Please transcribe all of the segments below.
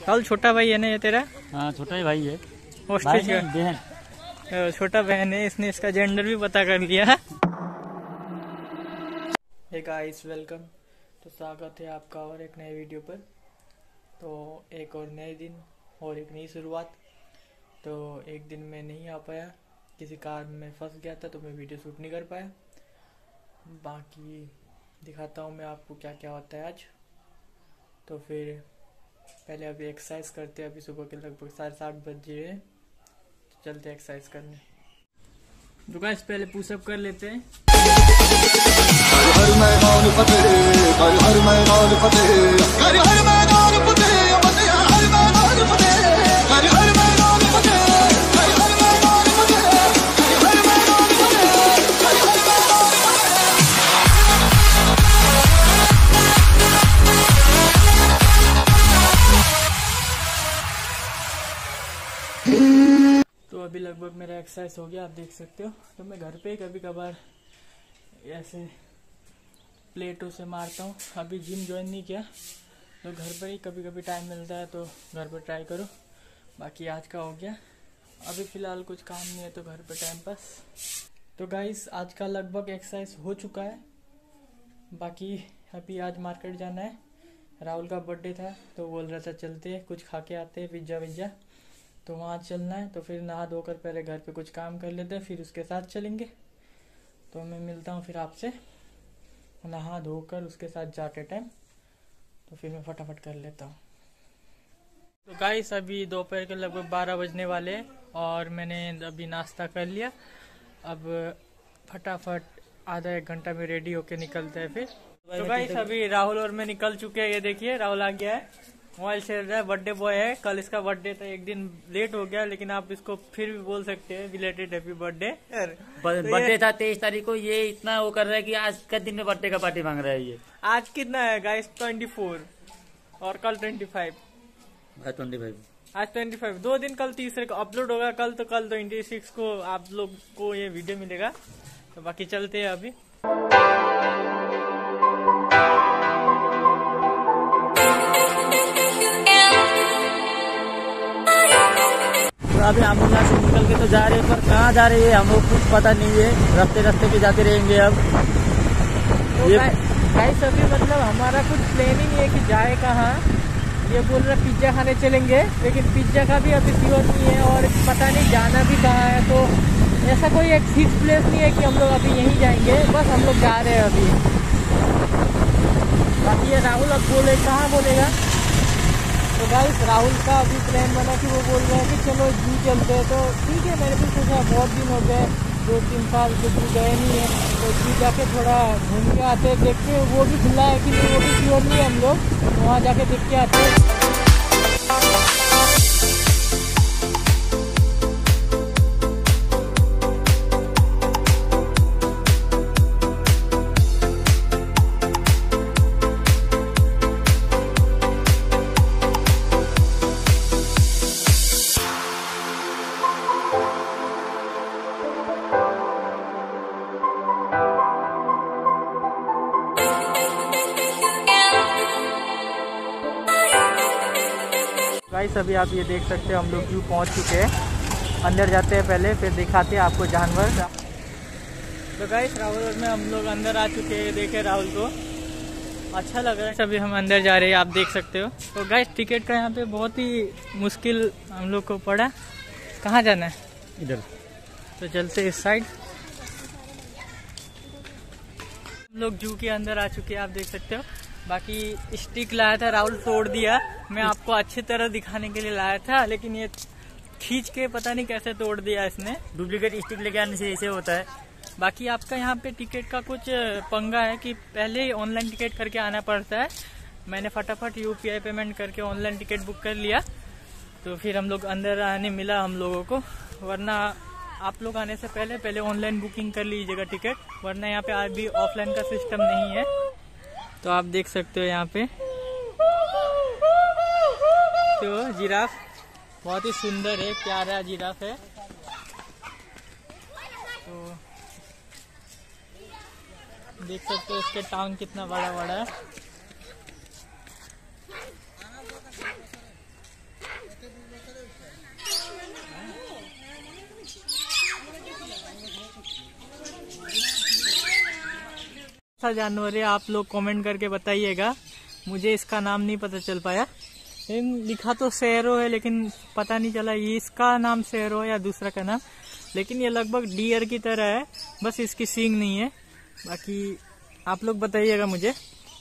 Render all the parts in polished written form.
राहुल छोटा भाई है ना ये तेरा? हाँ छोटा ही भाई है। भाई बहन, छोटा बहन है, इसने इसका जेंडर भी पता कर लिया। हे गाइस वेलकम, तो स्वागत है आपका और एक नए वीडियो पर। तो एक और नए दिन और एक नई शुरुआत। तो एक दिन मैं नहीं आ पाया, किसी काम में फंस गया था तो मैं वीडियो शूट नहीं कर पाया। बाकी दिखाता हूँ मैं आपको क्या क्या होता है आज। तो फिर पहले अभी एक्सरसाइज करते हैं। अभी सुबह के लगभग 7:30 बज रहे हैं, तो चलते एक्सरसाइज करने। तो गाइस पहले पुशअप कर लेते हैं। हर मैदान फतेह, हर मैदान फतेह, हर मैदान फतेह, हर मैदान फतेह, हर मैदान फतेह, हर मैदान फतेह, हर मैदान फतेह। तो अभी लगभग मेरा एक्सरसाइज हो गया, आप देख सकते हो। तो मैं घर पे कभी कभार ऐसे प्लेटों से मारता हूँ। अभी जिम ज्वाइन नहीं किया, तो घर पर ही कभी कभी टाइम मिलता है तो घर पर ट्राई करो। बाकी आज का हो गया। अभी फ़िलहाल कुछ काम नहीं है तो घर पर टाइम पास। तो गाइस आज का लगभग एक्सरसाइज हो चुका है। बाकी अभी आज मार्केट जाना है। राहुल का बर्थडे था तो बोल रहा था चलते हैं कुछ खा के आते हैं, पिज्ज़ा विज्ज़ा। तो वहाँ चलना है, तो फिर नहा धोकर पहले घर पे कुछ काम कर लेते हैं, फिर उसके साथ चलेंगे। तो मैं मिलता हूँ फिर आपसे नहा धोकर उसके साथ जाके टाइम। तो फिर मैं फटाफट कर लेता हूँ। तो गाइस अभी दोपहर के लगभग 12 बजने वाले हैं और मैंने अभी नाश्ता कर लिया। अब फटाफट आधा एक घंटा में रेडी होके निकलते हैं फिर। तो गाइस अभी राहुल और मैं निकल चुके हैं। ये देखिए राहुल आ गया है, मोबाइल चल रहा है। बर्थडे बॉय है, कल इसका बर्थडे था, एक दिन लेट हो गया, लेकिन आप इसको फिर भी बोल सकते हैं बिलेटेड हैप्पी बर्थडे। बर्थडे था 23 तारीख को, ये इतना वो कर रहा है कि आज का दिन में बर्थडे का पार्टी मांग रहा है। ये आज कितना है गाइस? 24 और कल 25। आज 25, आज 25, 2 दिन। कल 30 को अपलोड होगा। कल 26 को आप लोग को ये वीडियो मिलेगा। तो बाकी चलते हैं अभी। तो अभी हम यहाँ से निकल के तो जा रहे हैं, पर कहाँ जा रहे हैं हम लोग कुछ पता नहीं है। रास्ते पे जाते रहेंगे अब। तो ये गाइस अभी मतलब हमारा कुछ प्लानिंग है कि जाए कहाँ। ये बोल रहा पिज्ज़ा खाने चलेंगे, लेकिन पिज्ज़ा का भी अभी श्योर नहीं है और पता नहीं जाना भी कहाँ है। तो ऐसा कोई एक फिक्स प्लेस नहीं है कि हम लोग अभी यहीं जाएंगे, बस हम लोग जा रहे हैं अभी। बाकी ये राहुल अब बोले कहाँ बोलेगा। तो गाइस राहुल का अभी प्लान बना कि वो बोल रहा है कि चलो जू चलते हैं। तो ठीक है, मैंने भी सोचा बहुत दिन हो गए, 2-3 साल से जू गए नहीं है, तो जू जाके थोड़ा घूम के आते हैं, देखते हैं वो भी खुला है कि नहीं, वो भी श्योर नहीं है हम लोग। तो वहाँ जाके देख के आते हैं। गाइस अभी आप ये देख सकते हो हम लोग जू पहुंच चुके हैं। अंदर जाते हैं पहले, फिर दिखाते हैं आपको जानवर। तो गाइस राहुल और मैं हम लोग अंदर आ चुके हैं। देखे राहुल को अच्छा लग रहा है। अभी हम अंदर जा रहे हैं, आप देख सकते हो। तो गाइस टिकट का यहाँ पे बहुत ही मुश्किल हम लोग को पड़ा। कहाँ जाना है? इधर। तो चलते इस साइड। हम लोग जू के अंदर आ चुके हैं, आप देख सकते हो। बाकी स्टिक लाया था, राहुल तोड़ दिया। मैं आपको अच्छी तरह दिखाने के लिए लाया था, लेकिन ये खींच के पता नहीं कैसे तोड़ दिया इसने। डुप्लीकेट स्टिक लेके आने से ऐसे होता है। बाकी आपका यहाँ पे टिकट का कुछ पंगा है कि पहले ही ऑनलाइन टिकट करके आना पड़ता है। मैंने फटाफट UPI पेमेंट करके ऑनलाइन टिकट बुक कर लिया, तो फिर हम लोग अंदर आने मिला हम लोगों को। वरना आप लोग आने से पहले ऑनलाइन बुकिंग कर लीजिएगा टिकट, वरना यहाँ पे आज भी ऑफलाइन का सिस्टम नहीं है। तो आप देख सकते हो यहाँ पे तो जिराफ बहुत ही सुंदर है, प्यारा जिराफ है। तो देख सकते हो इसके टांग कितना बड़ा बड़ा है। सा जानवर है आप लोग कमेंट करके बताइएगा, मुझे इसका नाम नहीं पता चल पाया। लिखा तो शेरो है लेकिन पता नहीं चला ये इसका नाम शेरो है या दूसरा का नाम, लेकिन ये लगभग डियर की तरह है, बस इसकी सींग नहीं है। बाकी आप लोग बताइएगा मुझे।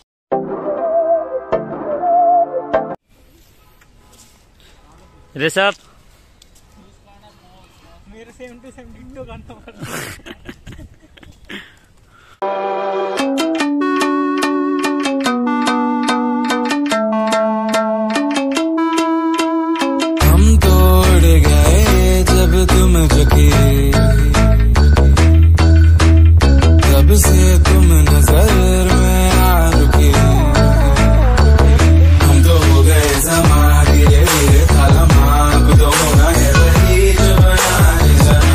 ऋषभ मेरे सेम टू सेम डिट्टो गाना पड़ा। हम तोड़ गए जब तुम झुके, तब से तुम नजर में आ रुके। हम तो हो गए समा धीरे धीरे थालमाक तो होना है वही जो बनाने जाना।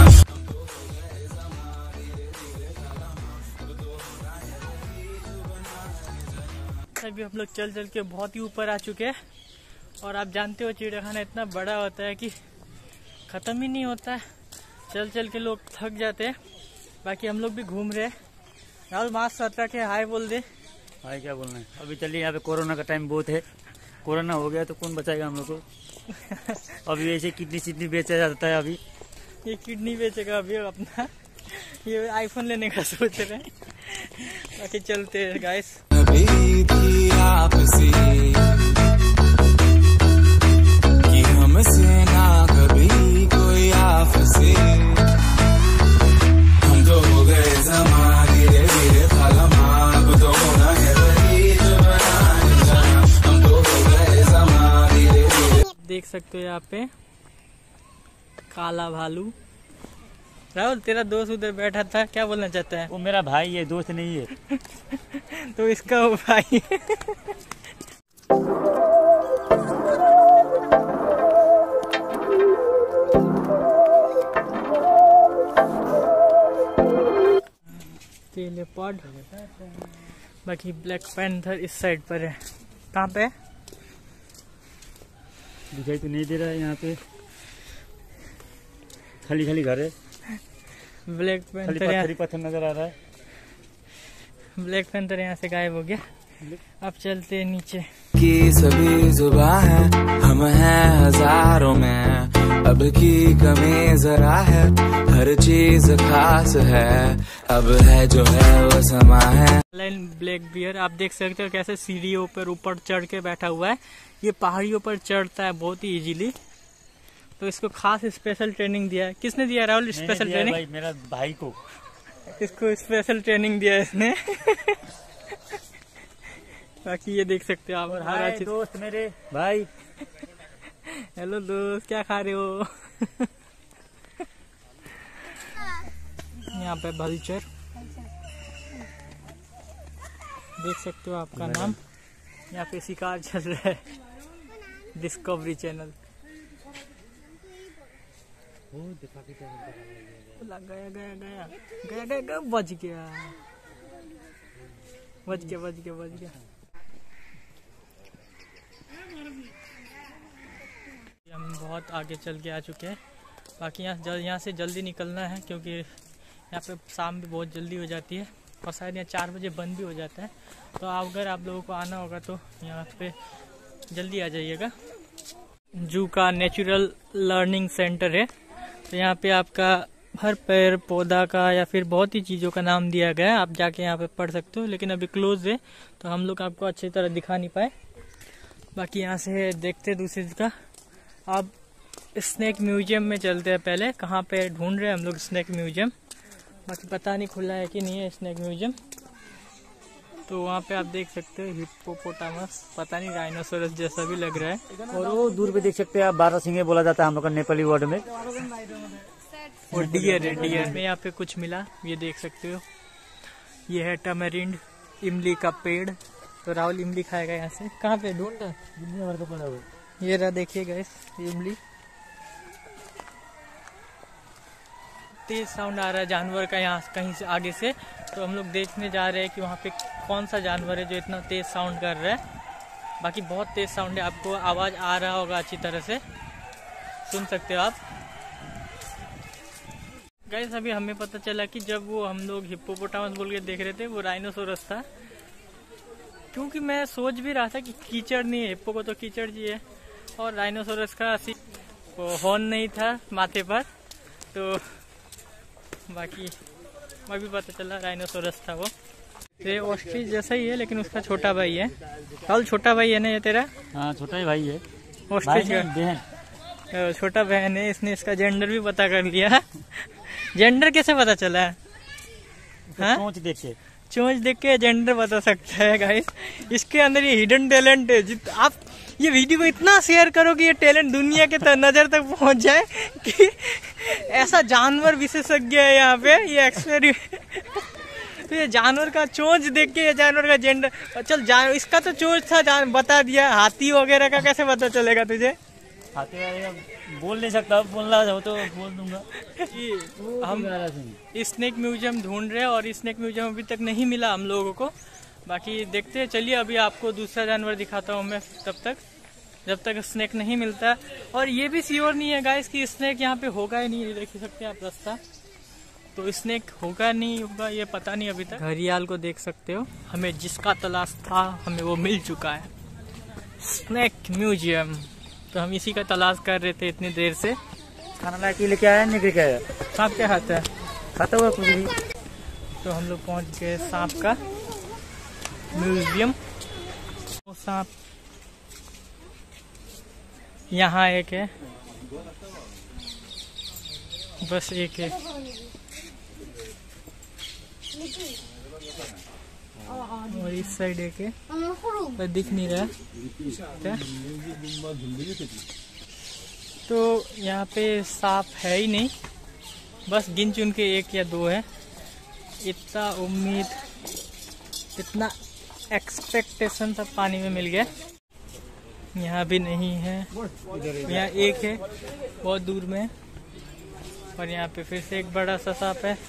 अभी हम लोग चल चल के बहुत ही ऊपर आ चुके हैं और आप जानते हो चिड़ियाखाना इतना बड़ा होता है कि ख़त्म ही नहीं होता है, चल चल के लोग थक जाते हैं। बाकी हम लोग भी घूम रहे हैं। राहुल मास्क हटा के हाय बोल दे। भाई क्या बोलना है, अभी चलिए यहाँ पे कोरोना का टाइम बहुत है, कोरोना हो गया तो कौन बचाएगा हम लोग को। अभी ऐसे किडनी बेचा जाता है, अभी ये किडनी बेचेगा अभी अपना, ये आईफोन लेने का सोच रहे हैं। बाकी चलते हैं गाइस। अभी थी आपसे कि हमसे ना कभी कोई आपसे, हम तो हो गए समा धीरे धीरे थालमाक तो होना है वही जो बनाने जाना। हम तो हो गए समा धीरे धीरे। देख सकते हो यहाँ पे काला भालू। राहुल तेरा दोस्त उधर बैठा था, क्या बोलना चाहता है? वो मेरा भाई है, दोस्त नहीं है। तो इसका वो भाई है। लेपर्ड, बाकी ब्लैक पैंथर इस साइड पर है। कहाँ पे? दिखाई तो नहीं दे रहा है, यहाँ पे खाली खाली घर है। ब्लैक पैंथर पत्थर नजर आ रहा है। ब्लैक पैंथर यहाँ से गायब हो गया। अब चलते हैं नीचे। की सभी जुबां है, हम हैं हजारों में, अब की कमी जरा है, हर चीज खास है, अब है जो है वो समा है। ब्लैक बियर आप देख सकते हो कैसे सीढ़ियों पर ऊपर चढ़ के बैठा हुआ है। ये पहाड़ियों पर चढ़ता है बहुत ही इजीली, तो इसको खास स्पेशल ट्रेनिंग दिया है। किसने दिया राहुल स्पेशल ट्रेनिंग? भाई, मेरा भाई को इसको स्पेशल ट्रेनिंग दिया है इसने। बाकी ये देख सकते हो आप। हाय दोस्त मेरे भाई। हेलो दोस्त, क्या खा रहे हो? यहाँ पे वल्चर देख सकते हो, आपका नाम। यहाँ पे शिकार चल रहा है, डिस्कवरी चैनल। गया गया गया गया गया गया, बच गया बच गया बच गया बच गया। हम बहुत आगे चल के आ चुके हैं। बाकी यहाँ से जल्दी निकलना है क्योंकि यहाँ पे शाम भी बहुत जल्दी हो जाती है और शायद यहाँ 4 बजे बंद भी हो जाता है। तो अगर आप लोगों को आना होगा तो यहाँ पे जल्दी आ जाइएगा। जू का नेचुरल लर्निंग सेंटर है, तो यहाँ पे आपका हर पेड़ पौधा का या फिर बहुत ही चीज़ों का नाम दिया गया है, आप जाके यहाँ पे पढ़ सकते हो। लेकिन अभी क्लोज है तो हम लोग आपको अच्छी तरह दिखा नहीं पाए। बाकी यहाँ से देखते दूसरी का। अब स्नेक म्यूजियम में चलते हैं। पहले कहाँ पे ढूंढ रहे हैं हम लोग स्नेक म्यूजियम, बाकी पता नहीं खुला है कि नहीं है स्नेक म्यूजियम। तो वहाँ पे आप देख सकते हो हिप्पोपोटामस, पता नहीं डायनासोरस जैसा भी लग रहा है। और वो दूर पे देख सकते हैं आप, 12 सिंह बोला जाता है हम लोग का नेपाली वर्ड में। और डियर है, डियर में यहाँ पे कुछ मिला, ये देख सकते हो। ये है टमेरिंड, इमली का पेड़। तो राहुल इमली खाएगा यहाँ से। कहाँ पे ढूंढ रहा? दुनिया भर का पड़ा हुआ। ये रहा, देखिए गाइस इमली। तेज साउंड आ रहा है जानवर का यहाँ कहीं से आगे से, तो हम लोग देखने जा रहे हैं कि वहाँ पे कौन सा जानवर है जो इतना तेज साउंड कर रहा है। बाकी बहुत तेज साउंड है, आपको आवाज आ रहा होगा अच्छी तरह से, सुन सकते हो आप। गाइस अभी हमें पता चला कि जब वो हम लोग हिप्पोपोटामस बोल के देख रहे थे वो राइनोसोरस था, क्योंकि मैं सोच भी रहा था कि कीचड़ नहीं है, हिप्पो को तो कीचड़ जी है और राइनोसोरस का हॉर्न नहीं था माथे पर, तो बाकी अभी पता चला राइनोसोरस था वो। ये ऑस्ट्रिच जैसा ही है लेकिन उसका छोटा भाई है। कल छोटा भाई है ना ये तेरा? हाँ छोटा ही भाई है, ऑस्ट्रिच का बहन, छोटा बहन है। इसने इसका जेंडर भी पता कर लिया। जेंडर कैसे पता चला? हाँ? चोंच देख के, चोंच देख के जेंडर बता सकता है गाइस। इसके अंदर ये हिडन टैलेंट है। आप ये वीडियो को इतना शेयर करो कि ये टैलेंट दुनिया के नजर तक पहुंच जाए कि ऐसा जानवर विशेषज्ञ है यहाँ पे। ये एक्सपेरिमेंट तो ये जानवर का चोंच देख के ये जानवर का जेंडर चल इसका तो चोंच था बता दिया। हाथी वगैरह का कैसे पता चलेगा तुझे? हाथी वाले बोल नहीं सकता, बोलना चाहो तो बोल दूंगा। हम स्नेक म्यूजियम ढूंढ रहे हैं और स्नेक म्यूजियम अभी तक नहीं मिला हम लोगों को। बाकी देखते हैं, चलिए अभी आपको दूसरा जानवर दिखाता हूँ मैं तब तक, जब तक स्नेक नहीं मिलता। और ये भी श्योर नहीं है गाइस कि स्नेक यहाँ पे होगा ही नहीं। देख सकते हैं आप रास्ता, तो स्नेक होगा नहीं होगा ये पता नहीं अभी तक। घड़ियाल को देख सकते हो, हमें जिसका तलाश था हमें वो मिल चुका है, स्नेक म्यूजियम। तो हम इसी का तलाश कर रहे थे इतनी देर से। खाना ला के लेके आया, निकल के आया। सांप क्या खाता है? खाता हुआ कुछ भी। तो हम लोग पहुंच गए सांप का म्यूजियम। वो सांप यहाँ एक है, बस एक है। और इस साइड एक है पर दिख नहीं रहा। तो यहाँ पे सांप है ही नहीं, बस गिन चुन के एक या दो है। इतना उम्मीद, इतना एक्सपेक्टेशन सब पानी में मिल गया। यहाँ भी नहीं है, यहाँ एक है बहुत दूर में, और यहाँ पे फिर से एक बड़ा सा सांप है,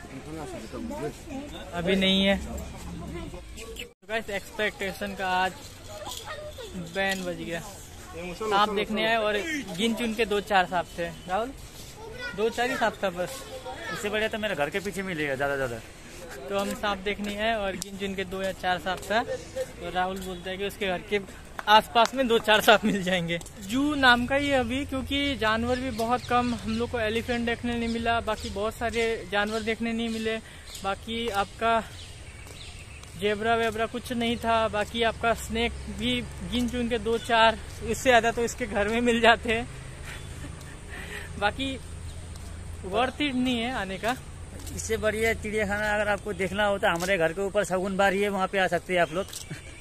अभी नहीं है। तो गाइस एक्सपेक्टेशन का आज बैन बज गया। सांप देखने आए और गिन चुन के 2-4 सांप थे। राहुल 2-4 ही सांप था बस, इससे बढ़िया तो मेरे घर के पीछे मिलेगा ज्यादा। तो हम सांप देखने आए और गिन चुन के 2 या 4 सांप था। तो राहुल बोलता है कि उसके घर के आसपास में 2-4 सांप मिल जाएंगे। जू नाम का ही अभी, क्योंकि जानवर भी बहुत कम। हम लोग को एलिफेंट देखने नहीं मिला, बाकी बहुत सारे जानवर देखने नहीं मिले। बाकी आपका जेब्रा वेब्रा कुछ नहीं था। बाकी आपका स्नेक भी गिन चुन के 2-4, इससे ज्यादा तो इसके घर में मिल जाते हैं। बाकी वर्थ इट नहीं है आने का। इससे बढ़िया चिड़ियाखाना अगर आपको देखना हो तो हमारे घर के ऊपर शगुन बारी है, वहाँ पे आ सकते हैं आप लोग।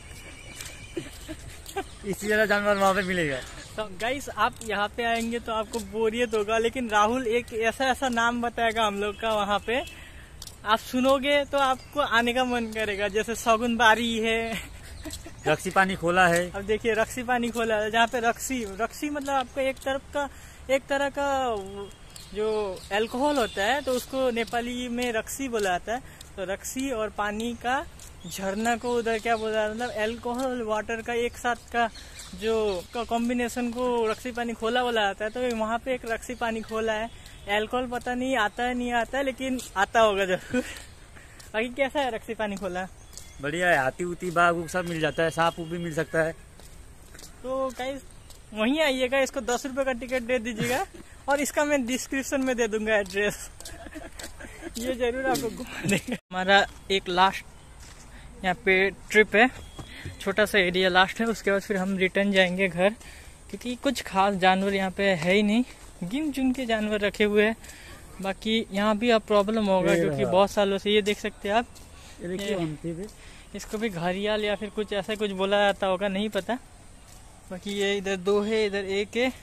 इससे ज्यादा जानवर वहाँ पे मिलेगा। तो गाइस आप यहाँ पे आएंगे तो आपको बोरियत होगा, लेकिन राहुल एक ऐसा नाम बताएगा हम लोग का, वहाँ पे आप सुनोगे तो आपको आने का मन करेगा। जैसे शगुन बारी है, रक्सी पानी खोला है। अब देखिए रक्सी पानी खोला है, जहाँ पे रक्सी मतलब आपको एक तरह का जो अल्कोहल होता है, तो उसको नेपाली में रक्सी बोला जाता है। तो रक्सी और पानी का झरना को उधर क्या बोला, मतलब अल्कोहल वाटर का एक साथ का जो कॉम्बिनेशन को रक्सी पानी खोला बोला जाता है। तो वहाँ पे एक रक्सी पानी खोला है। अल्कोहल पता नहीं आता है नहीं आता है, लेकिन आता होगा जरूर। बाकी कैसा है रक्सी पानी खोला? बढ़िया है, हाथी उती बाघ सब मिल जाता है, सांप भी मिल सकता है। तो गाइस वहीं आइएगा, इसको 10 रुपए का टिकट दे दीजिएगा और इसका मैं डिस्क्रिप्शन में दे दूंगा एड्रेस। ये जरूर आपको घुमा देगा। हमारा एक लास्ट यहाँ पे ट्रिप है, छोटा सा एरिया लास्ट है, उसके बाद फिर हम रिटर्न जाएंगे घर, क्योंकि कुछ खास जानवर यहाँ पे है ही नहीं। गिन चुन के जानवर रखे हुए हैं। बाकी यहाँ भी अब प्रॉब्लम होगा, क्योंकि बहुत सालों से, ये देख सकते हैं आप, इसको भी घड़ियाल या फिर कुछ ऐसा कुछ बोला जाता होगा, नहीं पता। बाकी ये इधर 2 है, इधर 1 है।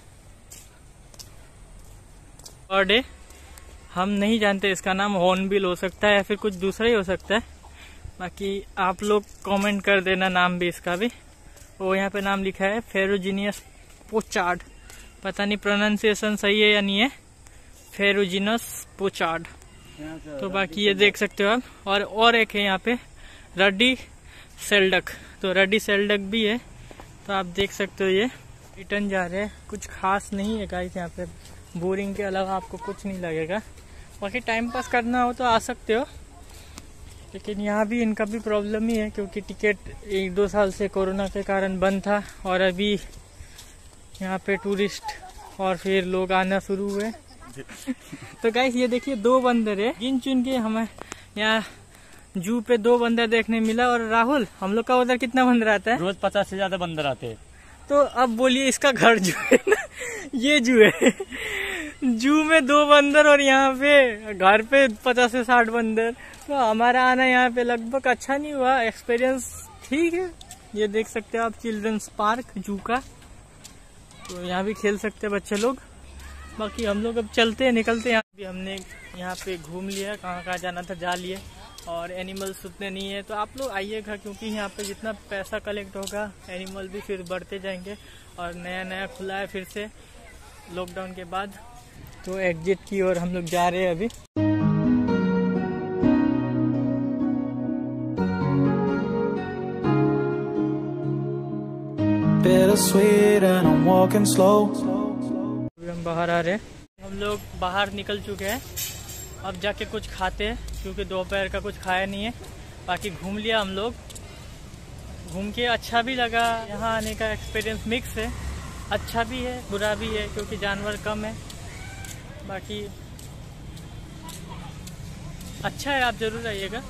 बर्ड है, हम नहीं जानते इसका नाम, हॉर्नबिल हो सकता है या फिर कुछ दूसरा ही हो सकता है। बाकी आप लोग कमेंट कर देना नाम भी इसका भी। वो यहाँ पे नाम लिखा है फेरोजिनियस पोचार्ड, पता नहीं प्रोनाउंसिएशन सही है या नहीं है, फेरोजिनस पोचार्ड। तो बाकी ये देख सकते हो आप। और एक है यहाँ पे रडी सेल्डक, तो रडी सेल्डक भी है। तो आप देख सकते हो। ये रिटर्न जा रहे हैं, कुछ खास नहीं है गाइस यहाँ पे, बोरिंग के अलावा आपको कुछ नहीं लगेगा। बाकी टाइम पास करना हो तो आ सकते हो, लेकिन यहाँ भी इनका भी प्रॉब्लम ही है क्योंकि टिकट 1-2 साल से कोरोना के कारण बंद था और अभी यहाँ पे टूरिस्ट और फिर लोग आना शुरू हुए। तो गाइस ये देखिए 2 बंदर है, गिन चुन के हमें यहाँ जू पे 2 बंदर देखने मिला। और राहुल, हम लोग का उधर कितना बंदर आता है? रोज 50 से ज्यादा बंदर आते हैं। तो अब बोलिए इसका घर जू है ना, ये जू है, जू में 2 बंदर और यहाँ पे घर पे 50 से 60 बंदर। तो हमारा आना यहाँ पे लगभग अच्छा नहीं हुआ, एक्सपीरियंस ठीक है। ये देख सकते हो आप चिल्ड्रंस पार्क जू का, तो यहाँ भी खेल सकते हैं बच्चे लोग। बाकी हम लोग अब चलते हैं, निकलते हैं। अभी हमने यहाँ पे घूम लिया, कहाँ कहाँ जाना था जा लिए, और एनिमल्स उतने नहीं है तो आप लोग आइएगा क्योंकि यहाँ पे जितना पैसा कलेक्ट होगा एनिमल भी फिर बढ़ते जाएंगे। और नया नया खुला है फिर से लॉकडाउन के बाद। तो एग्जिट की ओर हम लोग जा रहे हैं अभी। Bittersweet and I'm walking slow. हम बाहर आ रहे हैं, हम लोग बाहर निकल चुके हैं। अब जाके कुछ खाते हैं क्योंकि दोपहर का कुछ खाया नहीं है। बाकी घूम लिया हम लोग, घूम के अच्छा भी लगा। यहाँ आने का एक्सपीरियंस मिक्स है, अच्छा भी है बुरा भी है क्योंकि जानवर कम है। बाकी अच्छा है, आप जरूर आइएगा।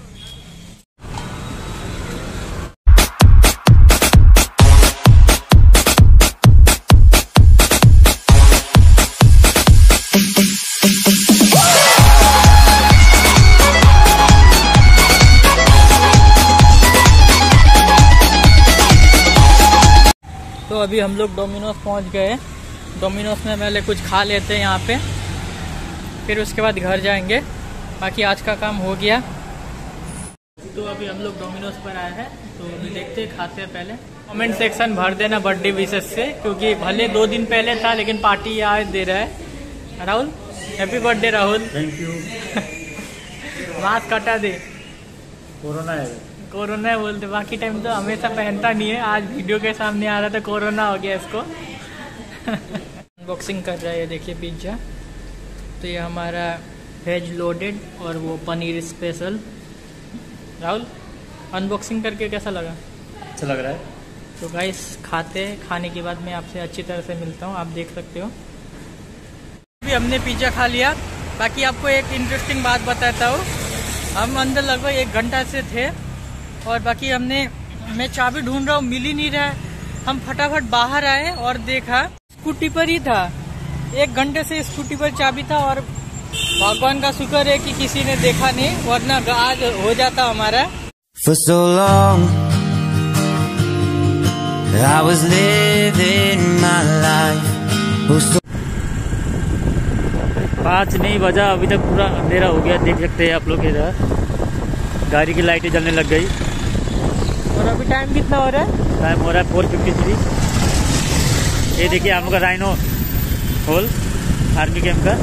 तो अभी हम लोग डोमिनोज पहुंच गए। डोमिनोज में पहले कुछ खा लेते हैं यहाँ पे, फिर उसके बाद घर जाएंगे। बाकी आज का काम हो गया। तो अभी हम लोग डोमिनोज पर आए हैं, तो अभी देखते हैं, खाते हैं पहले। कमेंट सेक्शन भर देना बर्थडे विशेष से, क्योंकि भले 2 दिन पहले था लेकिन पार्टी आज दे रहा है। Rahul, happy birthday Rahul. Thank you. Mask हटा दे, कोरोना है। कोरोना बोलते, बाकी टाइम तो हमेशा पहनता नहीं है। आज वीडियो के सामने आ रहा था, कोरोना हो गया इसको। अनबॉक्सिंग कर रहा है, ये देखिए पिज्ज़ा। तो ये हमारा वेज लोडेड और वो पनीर स्पेशल। राहुल, अनबॉक्सिंग करके कैसा लगा? अच्छा लग रहा है। तो गाइस खाते हैं, खाने के बाद मैं आपसे अच्छी तरह से मिलता हूँ, आप देख सकते हो। अभी हमने पिज्ज़ा खा लिया। बाकी आपको एक इंटरेस्टिंग बात बताता हूँ, हम अंदर लगभग 1 घंटा से थे और बाकी मैं चाबी ढूंढ रहा हूँ, मिल ही नहीं रहा है। हम फटाफट बाहर आए और देखा स्कूटी पर ही था। 1 घंटे से स्कूटी पर चाबी था और भगवान का शुक्र है कि किसी ने देखा नहीं, वरना आज हो जाता हमारा। For so long I was living my life. 5 नहीं बजा, अभी तक पूरा अंधेरा हो गया। देख सकते हैं आप लोग, इधर गाड़ी की लाइटें जलने लग गई। और अभी टाइम कितना हो रहा है? टाइम हो रहा है 4:53। ये देखिए हम लोग का राइनो हॉल आर्मी कैंप का।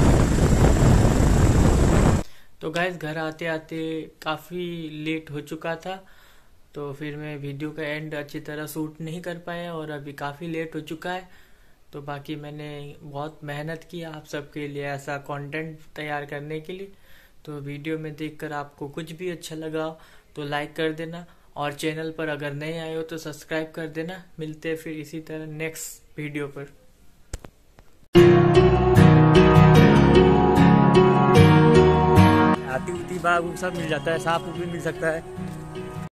तो गाइस घर आते आते काफ़ी लेट हो चुका था, तो फिर मैं वीडियो का एंड अच्छी तरह शूट नहीं कर पाया और अभी काफ़ी लेट हो चुका है। तो बाकी मैंने बहुत मेहनत की आप सबके लिए ऐसा कंटेंट तैयार करने के लिए। तो वीडियो में देखकर आपको कुछ भी अच्छा लगा तो लाइक कर देना, और चैनल पर अगर नए आए हो तो सब्सक्राइब कर देना। मिलते हैं फिर इसी तरह नेक्स्ट वीडियो पर। हाथी उती बाघ सब मिल जाता है, सांप भी मिल सकता है।